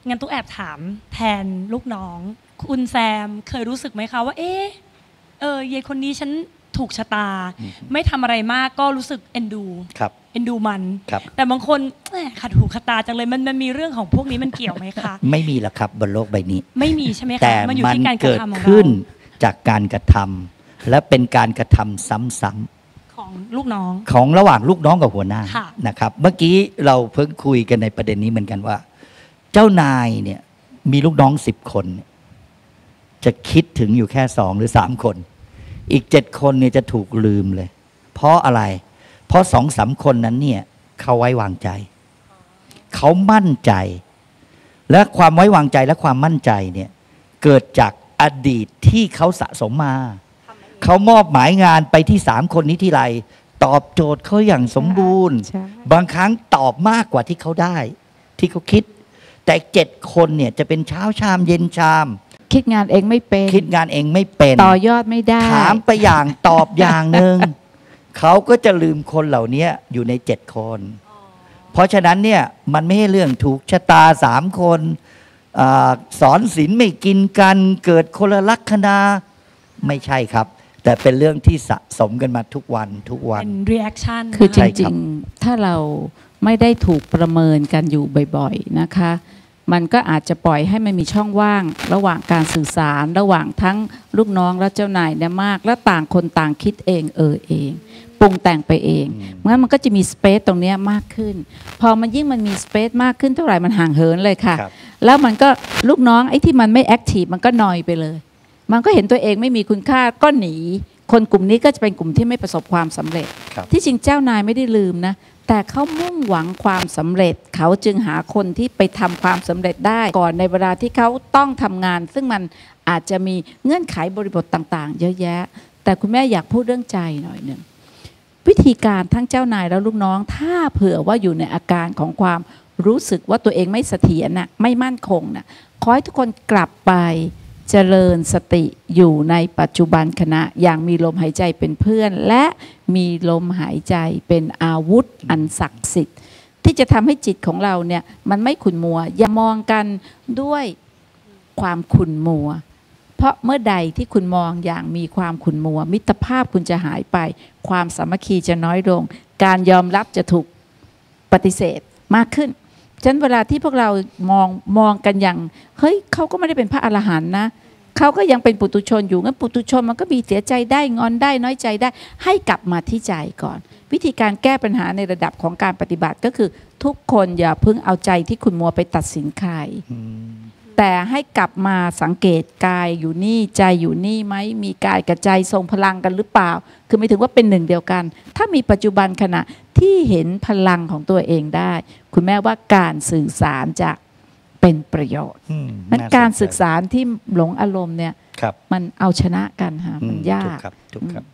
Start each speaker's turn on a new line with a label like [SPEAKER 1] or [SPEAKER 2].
[SPEAKER 1] งั้นตุ๊กแอบถามแทนลูกน้องคุณแซมเคยรู้สึกไหมคะว่าเยายคนนี้ฉันถูกชะตาไม่ทำอะไรมากก็รู้สึกเอ็นดูเอ็นดูมันแต่บางคนขัดหูขัดตาจังเลยมันมีเรื่องของพวกนี้มันเกี่ยวไหมคะ
[SPEAKER 2] ไม่มีหรอกครับบนโลกใบนี้
[SPEAKER 1] ไม่มีใช่ไหมคะ
[SPEAKER 2] แต่
[SPEAKER 1] มันอยู่ที่การกระทำของเรา
[SPEAKER 2] ขึ้นจากการกระทำและเป็นการกระทำซ้ำๆ
[SPEAKER 1] ของลูกน้อง
[SPEAKER 2] ของระหว่างลูกน้องกับหัวหน้านะครับเมื่อกี้เราเพิ่งคุยกันในประเด็นนี้เหมือนกันว่าเจ้านายเนี่ยมีลูกน้อง10 คนจะคิดถึงอยู่แค่2 หรือ 3 คนอีก7 คนเนี่ยจะถูกลืมเลยเพราะอะไรเพราะ2-3 คนนั้นเนี่ยเขาไว้วางใจเขามั่นใจและความไว้วางใจและความมั่นใจเนี่ยเกิดจากอดีตที่เขาสะสมมาเขามอบหมายงานไปที่3 คนนี้ทีไรตอบโจทย์เขาอย่างสมบูรณ์บางครั้งตอบมากกว่าที่เขาได้ที่เขาคิดแต่7 คนเนี่ยจะเป็นเช้าชามเย็นชาม
[SPEAKER 3] คิดงานเองไม่เป็น
[SPEAKER 2] คิดงานเองไม่เป็น
[SPEAKER 3] ต่อยอดไม่ได้
[SPEAKER 2] ถามไปอย่างตอบอย่างหนึ่งเขาก็จะลืมคนเหล่านี้อยู่ใน7 คนเพราะฉะนั้นเนี่ยมันไม่ใช่เรื่องถูกชะตา3 คนสอนศีลไม่กินกันเกิดคนละลัคนาไม่ใช่ครับแต่เป็นเรื่องที่สะสมกันมาทุกวัน
[SPEAKER 1] เป็น reaction
[SPEAKER 3] คือจริงๆถ้าเราไม่ได้ถูกประเมินกันอยู่บ่อยๆนะคะมันก็อาจจะปล่อยให้มันมีช่องว่างระหว่างการสื่อสารระหว่างทั้งลูกน้องและเจ้านายเนี่ยมากและต่างคนต่างคิดเองเองปรุงแต่งไปเองงั้นมันก็จะมีสเปซตรงนี้มากขึ้นพอมันยิ่งมันมีสเปซมากขึ้นเท่าไหร่มันห่างเหินเลยค่ะแล้วมันก็ลูกน้องไอ้ที่มันไม่แอคทีฟมันก็นอยไปเลยมันก็เห็นตัวเองไม่มีคุณค่าก็หนีคนกลุ่มนี้ก็จะเป็นกลุ่มที่ไม่ประสบความสำเร็จที่จริงเจ้านายไม่ได้ลืมนะแต่เขามุ่งหวังความสำเร็จเขาจึงหาคนที่ไปทำความสำเร็จได้ก่อนในเวลาที่เขาต้องทำงานซึ่งมันอาจจะมีเงื่อนไขบริบทต่างๆเยอะแยะแต่คุณแม่อยากพูดเรื่องใจหน่อยหนึ่งวิธีการทั้งเจ้านายและลูกน้องถ้าเผื่อว่าอยู่ในอาการของความรู้สึกว่าตัวเองไม่เสถียรนะไม่มั่นคงนะขอให้ทุกคนกลับไปเจริญสติอยู่ในปัจจุบันขณะอย่างมีลมหายใจเป็นเพื่อนและมีลมหายใจเป็นอาวุธอันศักดิ์สิทธิ์ที่จะทำให้จิตของเราเนี่ยมันไม่ขุ่นมัวอย่ามองกันด้วยความขุ่นมัวเพราะเมื่อใดที่คุณมองอย่างมีความขุ่นมัวมิตรภาพคุณจะหายไปความสามัคคีจะน้อยลงการยอมรับจะถูกปฏิเสธมากขึ้นฉะนั้นเวลาที่พวกเรามองกันอย่างเฮ้ยเขาก็ไม่ได้เป็นพระอรหันต์นะเขาก็ยังเป็นปุถุชนอยู่งั้นปุถุชนมันก็มีเสียใจได้งอนได้น้อยใจได้ให้กลับมาที่ใจก่อนวิธีการแก้ปัญหาในระดับของการปฏิบัติก็คือทุกคนอย่าเพิ่งเอาใจที่คุณมัวไปตัดสินใครแต่ให้กลับมาสังเกตกายอยู่นี่ใจอยู่นี่ไหมมีกายกับใจทรงพลังกันหรือเปล่าคือไม่ถึงว่าเป็นหนึ่งเดียวกันถ้ามีปัจจุบันขณะที่เห็นพลังของตัวเองได้คุณแม่ว่าการสื่อสารจะเป็นประโยชน์นั้นการศึกษาที่หลงอารมณ์เนี่ยมันเอาชนะกันค่ะมันยาก